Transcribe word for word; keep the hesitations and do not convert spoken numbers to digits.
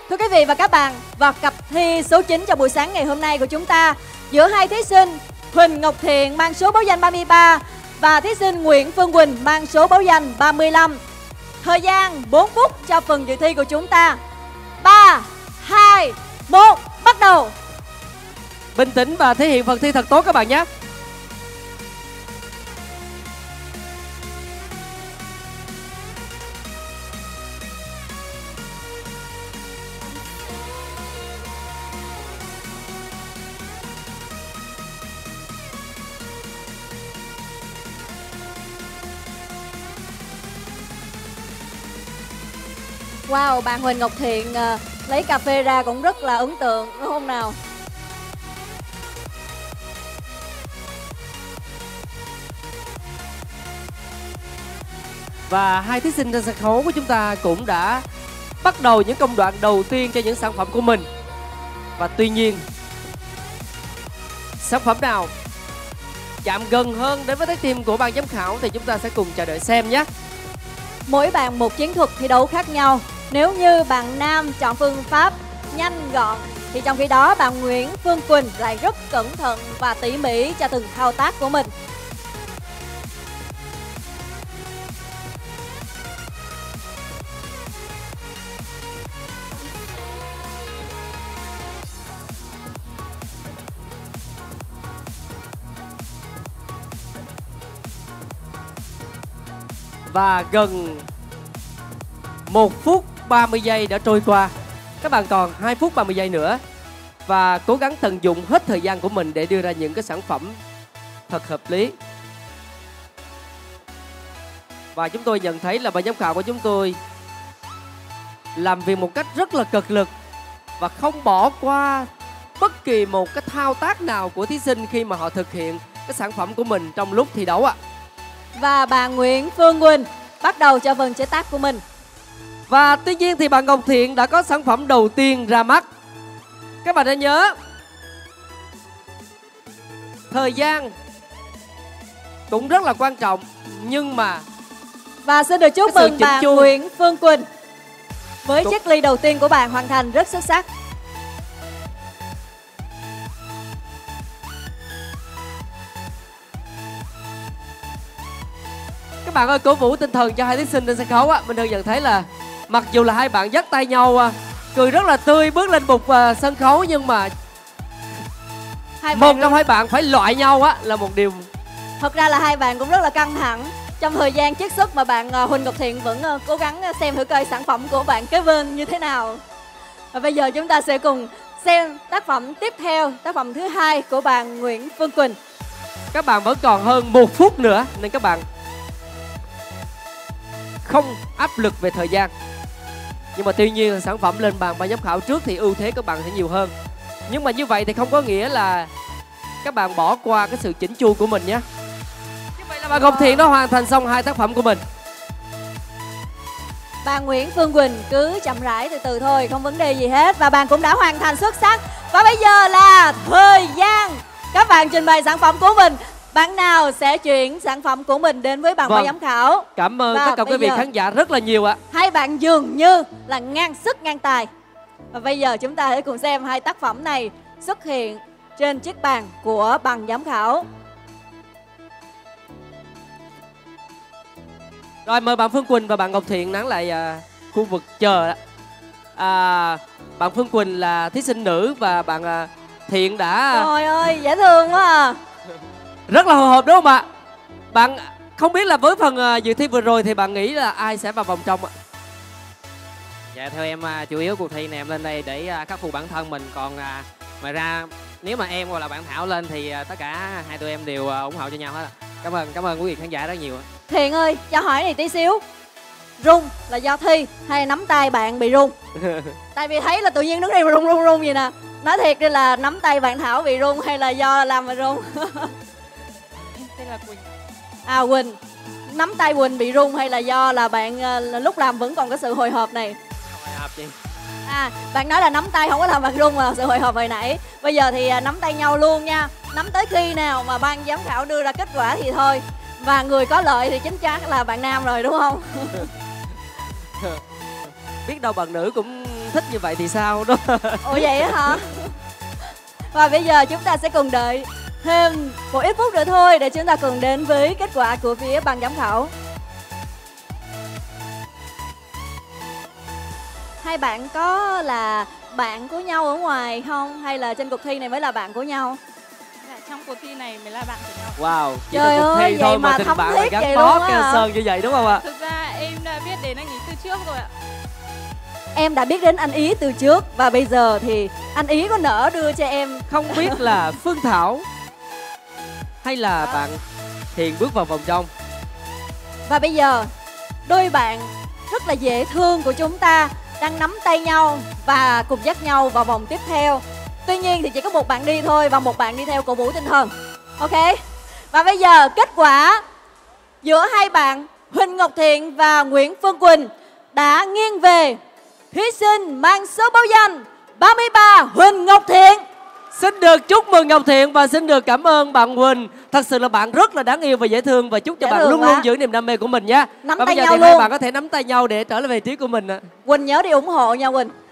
Thưa quý vị và các bạn, và cặp thi số chín cho buổi sáng ngày hôm nay của chúng ta giữa hai thí sinh Huỳnh Ngọc Thiện mang số báo danh ba mươi ba và thí sinh Nguyễn Phương Quỳnh mang số báo danh ba mươi lăm. Thời gian bốn phút cho phần dự thi của chúng ta. ba, hai, một, bắt đầu. Bình tĩnh và thể hiện phần thi thật tốt các bạn nhé. Wow, bạn Huỳnh Ngọc Thiện uh, lấy cà phê ra cũng rất là ấn tượng đúng không nào? Và hai thí sinh trên sân khấu của chúng ta cũng đã bắt đầu những công đoạn đầu tiên cho những sản phẩm của mình. Và tuy nhiên, sản phẩm nào chạm gần hơn đến với trái tim của ban giám khảo thì chúng ta sẽ cùng chờ đợi xem nhé. Mỗi bạn một chiến thuật thi đấu khác nhau. Nếu như bạn nam chọn phương pháp nhanh gọn thì trong khi đó bạn Nguyễn Phương Quỳnh lại rất cẩn thận và tỉ mỉ cho từng thao tác của mình. Và gần một phút ba mươi giây đã trôi qua. Các bạn còn hai phút ba mươi giây nữa. Và cố gắng tận dụng hết thời gian của mình để đưa ra những cái sản phẩm thật hợp lý. Và chúng tôi nhận thấy là ban giám khảo của chúng tôi làm việc một cách rất là cực lực và không bỏ qua bất kỳ một cái thao tác nào của thí sinh khi mà họ thực hiện cái sản phẩm của mình trong lúc thi đấu ạ. Và bạn Nguyễn Phương Quỳnh bắt đầu cho phần chế tác của mình. Và tuy nhiên thì bạn Ngọc Thiện đã có sản phẩm đầu tiên ra mắt. Các bạn đã nhớ, thời gian cũng rất là quan trọng. Nhưng mà và xin được chúc mừng bạn chu... Nguyễn Phương Quỳnh với cũng... chiếc ly đầu tiên của bạn hoàn thành rất xuất sắc. Các bạn ơi, cổ vũ tinh thần cho hai thí sinh trên sân khấu á. Mình thường nhận thấy là mặc dù là hai bạn dắt tay nhau cười rất là tươi bước lên bục uh, sân khấu, nhưng mà hai một trong hai bạn phải loại nhau á là một điều. Thật ra là hai bạn cũng rất là căng thẳng trong thời gian chiết xuất mà bạn uh, Huỳnh Ngọc Thiện vẫn uh, cố gắng xem thử coi sản phẩm của bạn kế bên như thế nào. Và bây giờ chúng ta sẽ cùng xem tác phẩm tiếp theo, tác phẩm thứ hai của bạn Nguyễn Phương Quỳnh. Các bạn vẫn còn hơn một phút nữa nên các bạn không áp lực về thời gian. Nhưng mà tuy nhiên sản phẩm lên bàn ban giám khảo trước thì ưu thế các bạn sẽ nhiều hơn. Nhưng mà như vậy thì không có nghĩa là các bạn bỏ qua cái sự chỉnh chu của mình nhé. Như vậy là bạn Ngọc Thiện đã hoàn thành xong hai tác phẩm của mình. Bạn Nguyễn Phương Quỳnh cứ chậm rãi từ từ thôi, không vấn đề gì hết. Và bạn cũng đã hoàn thành xuất sắc. Và bây giờ là thời gian các bạn trình bày sản phẩm của mình. Bạn nào sẽ chuyển sản phẩm của mình đến với bàn ban giám khảo? Cảm ơn tất cả quý vị khán giả rất là nhiều ạ. Hai bạn dường như là ngang sức ngang tài. Và bây giờ chúng ta hãy cùng xem hai tác phẩm này xuất hiện trên chiếc bàn của ban giám khảo. Rồi mời bạn Phương Quỳnh và bạn Ngọc Thiện nán lại à, khu vực chờ. À, bạn Phương Quỳnh là thí sinh nữ và bạn à, Thiện đã... Trời ơi, dễ thương quá à. Rất là hồi hộp đúng không ạ? Bạn không biết là với phần uh, dự thi vừa rồi thì bạn nghĩ là ai sẽ vào vòng trong ạ? Dạ theo em uh, chủ yếu cuộc thi này em lên đây để uh, khắc phục bản thân mình. Còn uh, ngoài ra nếu mà em hoặc là bạn Thảo lên thì uh, tất cả hai tụi em đều uh, ủng hộ cho nhau hết. Cảm ơn, cảm ơn quý vị khán giả rất nhiều. Thiện ơi, cho hỏi này tí xíu. Rung là do thi hay nắm tay bạn bị rung? Tại vì thấy là tự nhiên đứng đây mà rung rung rung vậy nè. Nói thiệt đi, là nắm tay bạn Thảo bị rung hay là do làm mà rung? Tên là Quỳnh. À Quỳnh, nắm tay Quỳnh bị rung hay là do là bạn uh, lúc làm vẫn còn có sự hồi hộp này? Hồi hộp chị. À, bạn nói là nắm tay không có làm bạn rung mà sự hồi hộp hồi nãy. Bây giờ thì uh, nắm tay nhau luôn nha. Nắm tới khi nào mà ban giám khảo đưa ra kết quả thì thôi. Và người có lợi thì chính xác là bạn nam rồi đúng không? Biết đâu bạn nữ cũng thích như vậy thì sao đó. Ủa vậy á hả? Và bây giờ chúng ta sẽ cùng đợi thêm một ít phút nữa thôi để chúng ta cùng đến với kết quả của phía ban giám khảo. Hai bạn có là bạn của nhau ở ngoài không? Hay là trên cuộc thi này mới là bạn của nhau? Dạ, trong cuộc thi này mới là bạn của nhau. Wow, chỉ Trời là cuộc ơi, thi vậy thôi mà mà tình thấm bạn lại thiết gắn vậy bó luôn á keo hả? sơn như vậy đúng không ạ? Thực ra em đã biết đến anh ấy từ trước rồi ạ. Em đã biết đến anh Ý từ trước và bây giờ thì anh Ý có nỡ đưa cho em. Không biết là Phương Thảo hay là À. bạn Hiền bước vào vòng trong. Và bây giờ đôi bạn rất là dễ thương của chúng ta đang nắm tay nhau và cùng dắt nhau vào vòng tiếp theo. Tuy nhiên thì chỉ có một bạn đi thôi và một bạn đi theo cổ vũ tinh thần. Ok. Và bây giờ kết quả giữa hai bạn Huỳnh Ngọc Thiện và Nguyễn Phương Quỳnh đã nghiêng về thí sinh mang số báo danh ba mươi ba Huỳnh Ngọc Thiện. Xin được chúc mừng Ngọc Thiện và xin được cảm ơn bạn Huỳnh. Thật sự là bạn rất là đáng yêu và dễ thương và chúc cho Dễ bạn thương luôn quá. luôn giữ niềm đam mê của mình nhé. Nắm Và tay bây giờ nhau thì hai luôn. bạn có thể nắm tay nhau để trở lại vị trí của mình ạ. Quỳnh nhớ đi ủng hộ nha Quỳnh.